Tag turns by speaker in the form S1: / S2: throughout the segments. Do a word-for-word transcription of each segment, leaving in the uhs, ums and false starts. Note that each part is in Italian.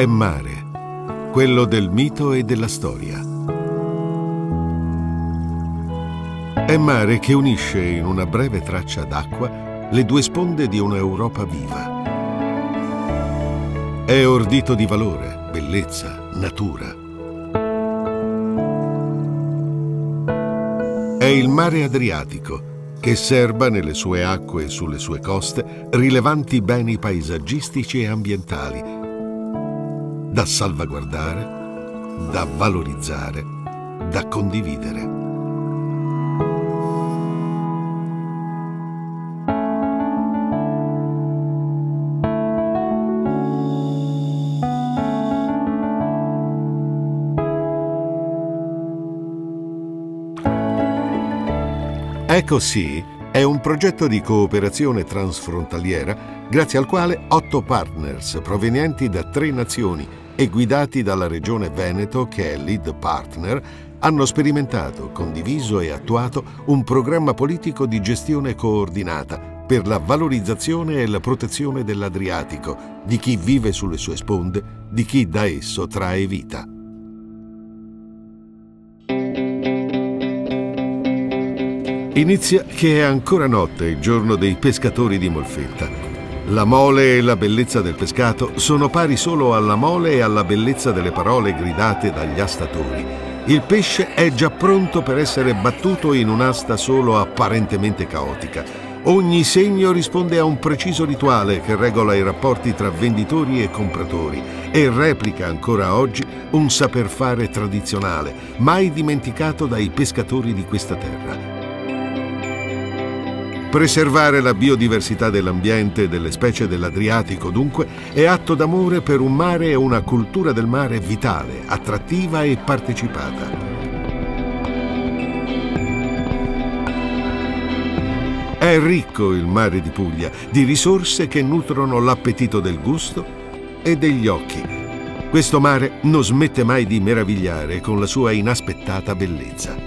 S1: è mare, quello del mito e della storia. È mare che unisce in una breve traccia d'acqua le due sponde di un'Europa viva. È ordito di valore, bellezza, natura. È il mare Adriatico, che serba nelle sue acque e sulle sue coste rilevanti beni paesaggistici e ambientali, da salvaguardare, da valorizzare, da condividere. EcoSea è un progetto di cooperazione transfrontaliera grazie al quale otto partners provenienti da tre nazioni e guidati dalla Regione Veneto, che è lead partner, hanno sperimentato, condiviso e attuato un programma politico di gestione coordinata per la valorizzazione e la protezione dell'Adriatico, di chi vive sulle sue sponde, di chi da esso trae vita. Inizia che è ancora notte il giorno dei pescatori di Molfetta. La mole e la bellezza del pescato sono pari solo alla mole e alla bellezza delle parole gridate dagli astatori. Il pesce è già pronto per essere battuto in un'asta solo apparentemente caotica. Ogni segno risponde a un preciso rituale che regola i rapporti tra venditori e compratori e replica ancora oggi un saper fare tradizionale, mai dimenticato dai pescatori di questa terra. Preservare la biodiversità dell'ambiente e delle specie dell'Adriatico, dunque, è atto d'amore per un mare e una cultura del mare vitale, attrattiva e partecipata. È ricco il mare di Puglia di risorse che nutrono l'appetito del gusto e degli occhi. Questo mare non smette mai di meravigliare con la sua inaspettata bellezza.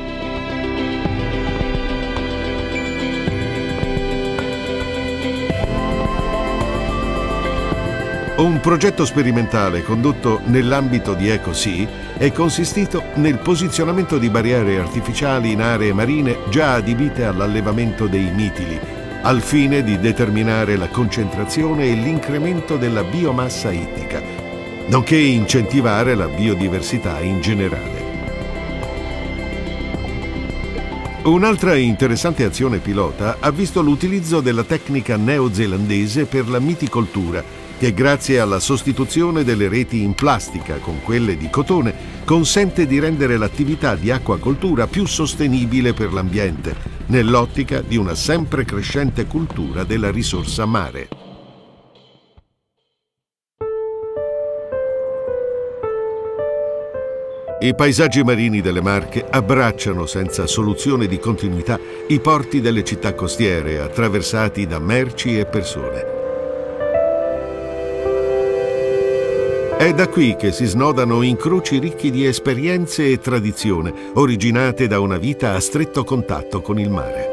S1: Un progetto sperimentale condotto nell'ambito di EcoSea è consistito nel posizionamento di barriere artificiali in aree marine già adibite all'allevamento dei mitili, al fine di determinare la concentrazione e l'incremento della biomassa ittica, nonché incentivare la biodiversità in generale. Un'altra interessante azione pilota ha visto l'utilizzo della tecnica neozelandese per la miticoltura, che grazie alla sostituzione delle reti in plastica con quelle di cotone consente di rendere l'attività di acquacoltura più sostenibile per l'ambiente, nell'ottica di una sempre crescente cultura della risorsa mare. I paesaggi marini delle Marche abbracciano senza soluzione di continuità i porti delle città costiere attraversati da merci e persone. È da qui che si snodano incroci ricchi di esperienze e tradizione, originate da una vita a stretto contatto con il mare.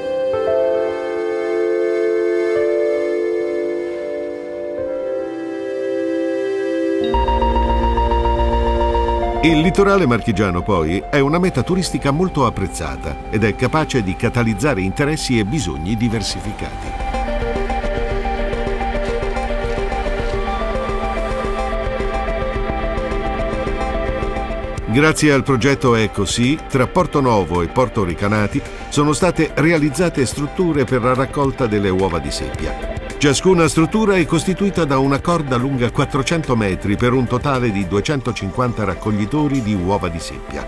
S1: Il litorale marchigiano, poi, è una meta turistica molto apprezzata ed è capace di catalizzare interessi e bisogni diversificati. Grazie al progetto EcoSea, tra Porto Novo e Porto Recanati sono state realizzate strutture per la raccolta delle uova di seppia. Ciascuna struttura è costituita da una corda lunga quattrocento metri per un totale di duecentocinquanta raccoglitori di uova di seppia.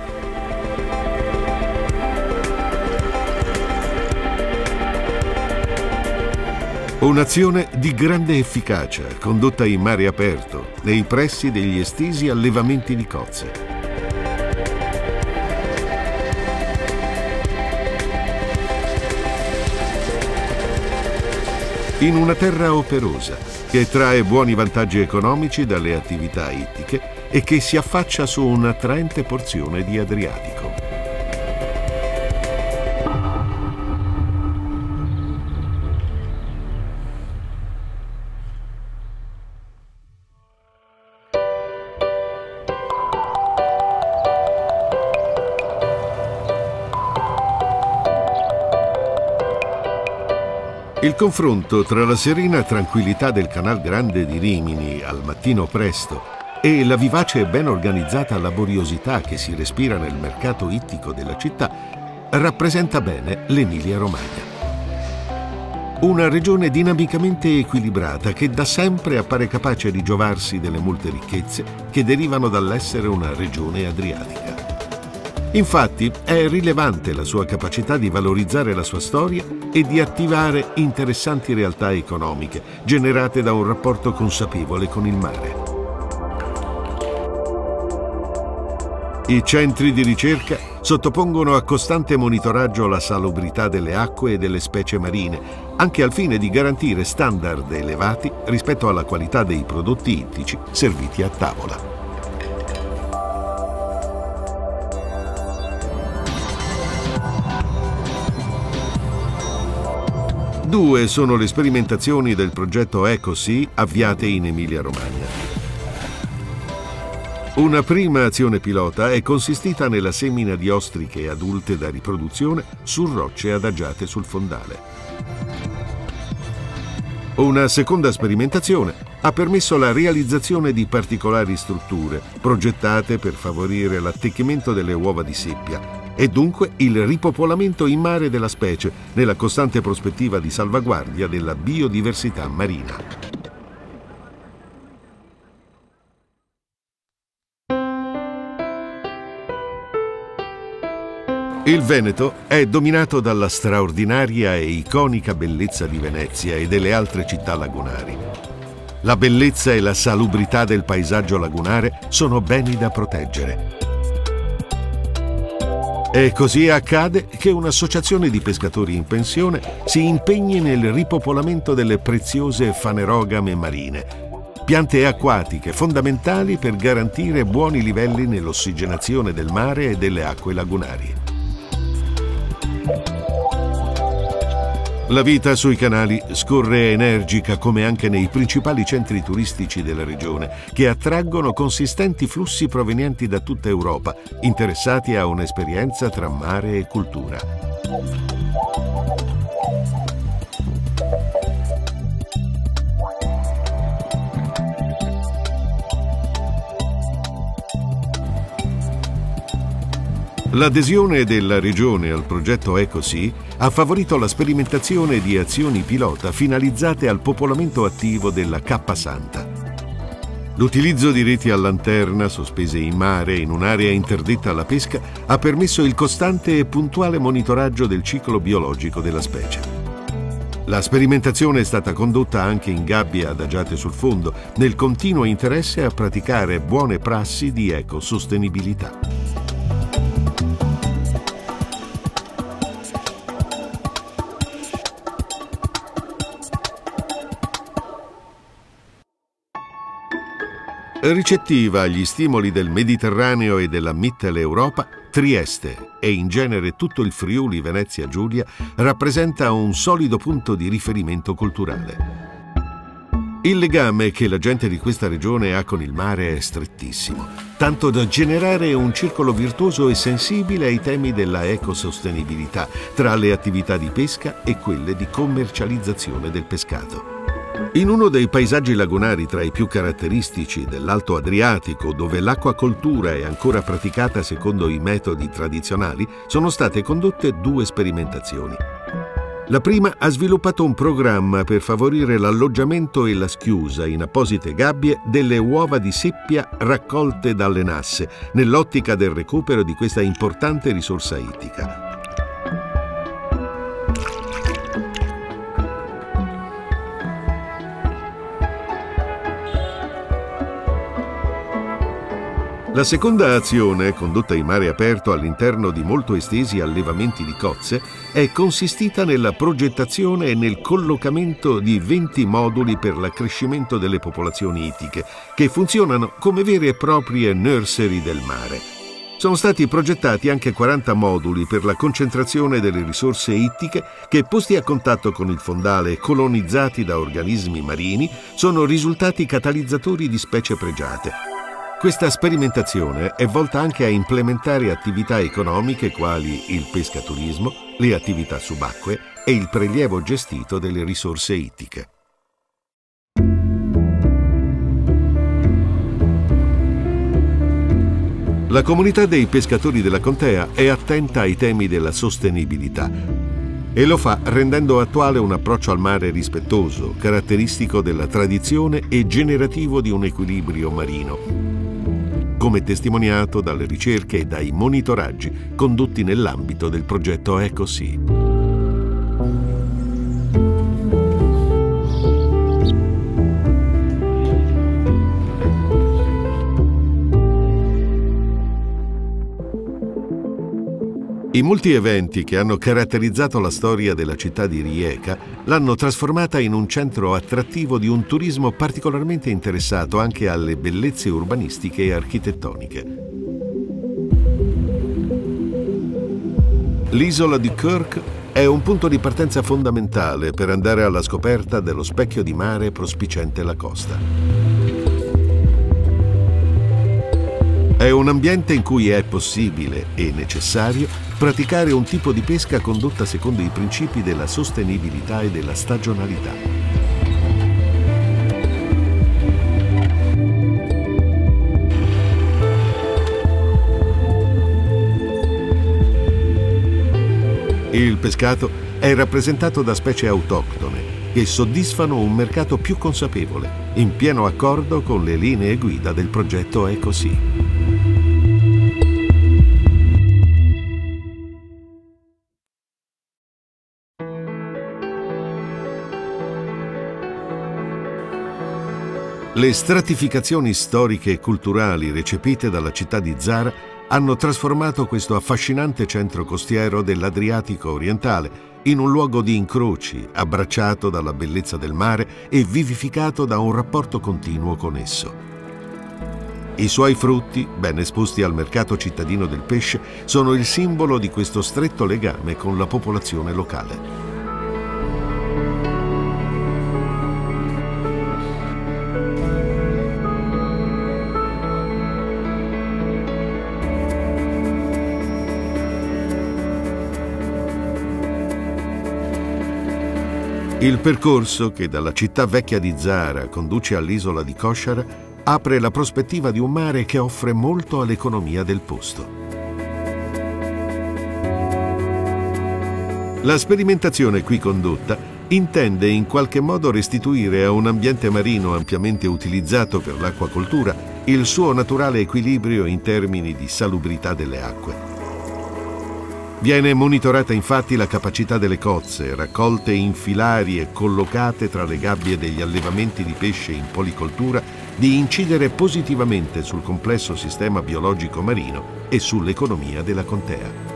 S1: Un'azione di grande efficacia, condotta in mare aperto, nei pressi degli estesi allevamenti di cozze. In una terra operosa, che trae buoni vantaggi economici dalle attività ittiche e che si affaccia su un'attraente porzione di Adriatico. Il confronto tra la serena tranquillità del Canal Grande di Rimini al mattino presto e la vivace e ben organizzata laboriosità che si respira nel mercato ittico della città rappresenta bene l'Emilia-Romagna. Una regione dinamicamente equilibrata che da sempre appare capace di giovarsi delle molte ricchezze che derivano dall'essere una regione adriatica. Infatti è rilevante la sua capacità di valorizzare la sua storia e di attivare interessanti realtà economiche generate da un rapporto consapevole con il mare. I centri di ricerca sottopongono a costante monitoraggio la salubrità delle acque e delle specie marine, anche al fine di garantire standard elevati rispetto alla qualità dei prodotti ittici serviti a tavola. Due sono le sperimentazioni del progetto EcoSea avviate in Emilia-Romagna. Una prima azione pilota è consistita nella semina di ostriche adulte da riproduzione su rocce adagiate sul fondale. Una seconda sperimentazione ha permesso la realizzazione di particolari strutture progettate per favorire l'attecchimento delle uova di seppia e dunque il ripopolamento in mare della specie nella costante prospettiva di salvaguardia della biodiversità marina. Il Veneto è dominato dalla straordinaria e iconica bellezza di Venezia e delle altre città lagunari. La bellezza e la salubrità del paesaggio lagunare sono beni da proteggere. E così accade che un'associazione di pescatori in pensione si impegni nel ripopolamento delle preziose fanerogame marine, piante acquatiche fondamentali per garantire buoni livelli nell'ossigenazione del mare e delle acque lagunari. La vita sui canali scorre energica come anche nei principali centri turistici della regione, che attraggono consistenti flussi provenienti da tutta Europa, interessati a un'esperienza tra mare e cultura. L'adesione della regione al progetto EcoSea ha favorito la sperimentazione di azioni pilota finalizzate al popolamento attivo della Cappa Santa. L'utilizzo di reti a lanterna sospese in mare in un'area interdetta alla pesca ha permesso il costante e puntuale monitoraggio del ciclo biologico della specie. La sperimentazione è stata condotta anche in gabbie adagiate sul fondo, nel continuo interesse a praticare buone prassi di ecosostenibilità. Ricettiva agli stimoli del Mediterraneo e della Mitteleuropa, Trieste e in genere tutto il Friuli Venezia Giulia rappresenta un solido punto di riferimento culturale. Il legame che la gente di questa regione ha con il mare è strettissimo, tanto da generare un circolo virtuoso e sensibile ai temi della ecosostenibilità tra le attività di pesca e quelle di commercializzazione del pescato. In uno dei paesaggi lagunari tra i più caratteristici dell'Alto Adriatico, dove l'acquacoltura è ancora praticata secondo i metodi tradizionali, sono state condotte due sperimentazioni. La prima ha sviluppato un programma per favorire l'alloggiamento e la schiusa in apposite gabbie delle uova di seppia raccolte dalle nasse, nell'ottica del recupero di questa importante risorsa ittica. La seconda azione, condotta in mare aperto all'interno di molto estesi allevamenti di cozze, è consistita nella progettazione e nel collocamento di venti moduli per l'accrescimento delle popolazioni ittiche, che funzionano come vere e proprie nursery del mare. Sono stati progettati anche quaranta moduli per la concentrazione delle risorse ittiche che, posti a contatto con il fondale e colonizzati da organismi marini, sono risultati catalizzatori di specie pregiate. Questa sperimentazione è volta anche a implementare attività economiche quali il pescaturismo, le attività subacquee e il prelievo gestito delle risorse ittiche. La comunità dei pescatori della contea è attenta ai temi della sostenibilità e lo fa rendendo attuale un approccio al mare rispettoso, caratteristico della tradizione e generativo di un equilibrio marino, come testimoniato dalle ricerche e dai monitoraggi condotti nell'ambito del progetto EcoSea. I molti eventi che hanno caratterizzato la storia della città di Rijeka l'hanno trasformata in un centro attrattivo di un turismo particolarmente interessato anche alle bellezze urbanistiche e architettoniche. L'isola di Kirk è un punto di partenza fondamentale per andare alla scoperta dello specchio di mare prospiciente la costa. È un ambiente in cui è possibile e necessario praticare un tipo di pesca condotta secondo i principi della sostenibilità e della stagionalità. Il pescato è rappresentato da specie autoctone che soddisfano un mercato più consapevole, in pieno accordo con le linee guida del progetto EcoSea. Le stratificazioni storiche e culturali recepite dalla città di Zara hanno trasformato questo affascinante centro costiero dell'Adriatico orientale in un luogo di incroci, abbracciato dalla bellezza del mare e vivificato da un rapporto continuo con esso. I suoi frutti, ben esposti al mercato cittadino del pesce, sono il simbolo di questo stretto legame con la popolazione locale. Il percorso che dalla città vecchia di Zara conduce all'isola di Košare apre la prospettiva di un mare che offre molto all'economia del posto. La sperimentazione qui condotta intende in qualche modo restituire a un ambiente marino ampiamente utilizzato per l'acquacoltura il suo naturale equilibrio in termini di salubrità delle acque. Viene monitorata infatti la capacità delle cozze, raccolte in filari e collocate tra le gabbie degli allevamenti di pesce in policoltura, di incidere positivamente sul complesso sistema biologico marino e sull'economia della contea.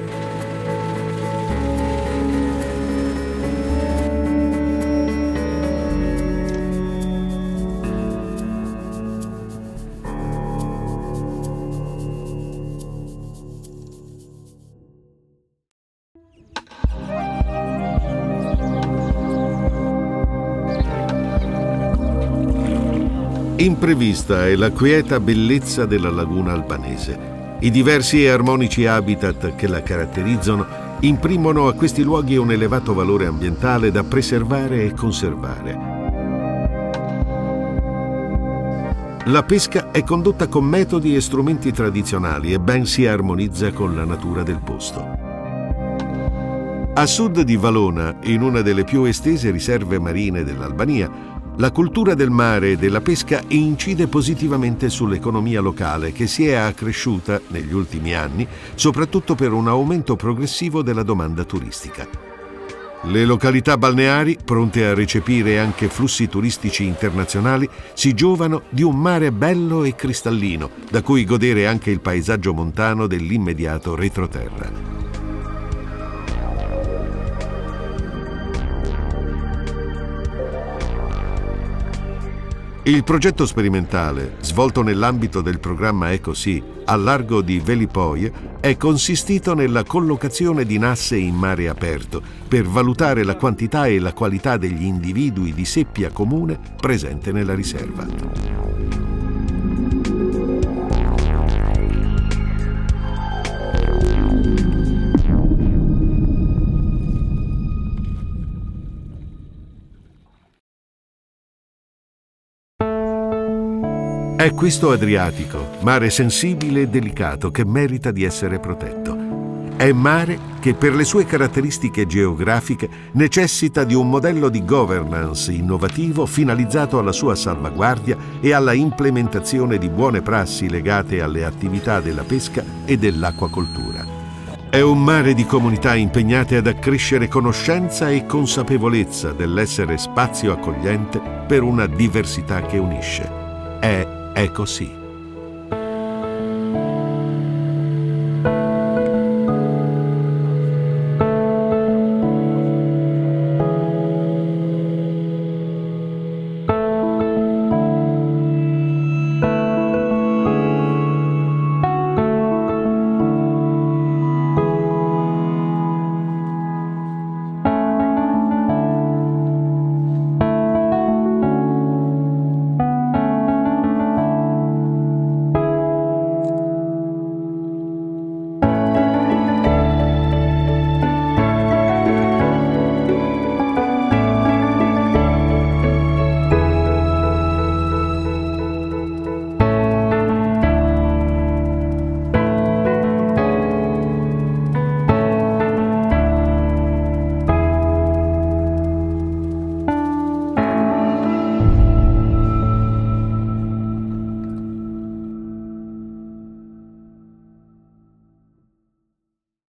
S1: Imprevista è la quieta bellezza della laguna albanese. I diversi e armonici habitat che la caratterizzano imprimono a questi luoghi un elevato valore ambientale da preservare e conservare. La pesca è condotta con metodi e strumenti tradizionali e ben si armonizza con la natura del posto. A sud di Valona, in una delle più estese riserve marine dell'Albania, la cultura del mare e della pesca incide positivamente sull'economia locale che si è accresciuta negli ultimi anni, soprattutto per un aumento progressivo della domanda turistica. Le località balneari, pronte a recepire anche flussi turistici internazionali, si giovano di un mare bello e cristallino, da cui godere anche il paesaggio montano dell'immediato retroterra. Il progetto sperimentale, svolto nell'ambito del programma EcoSea al largo di Velipoje, è consistito nella collocazione di nasse in mare aperto per valutare la quantità e la qualità degli individui di seppia comune presente nella riserva. È questo Adriatico, mare sensibile e delicato che merita di essere protetto. È mare che per le sue caratteristiche geografiche necessita di un modello di governance innovativo finalizzato alla sua salvaguardia e alla implementazione di buone prassi legate alle attività della pesca e dell'acquacoltura. È un mare di comunità impegnate ad accrescere conoscenza e consapevolezza dell'essere spazio accogliente per una diversità che unisce. È Ecosì.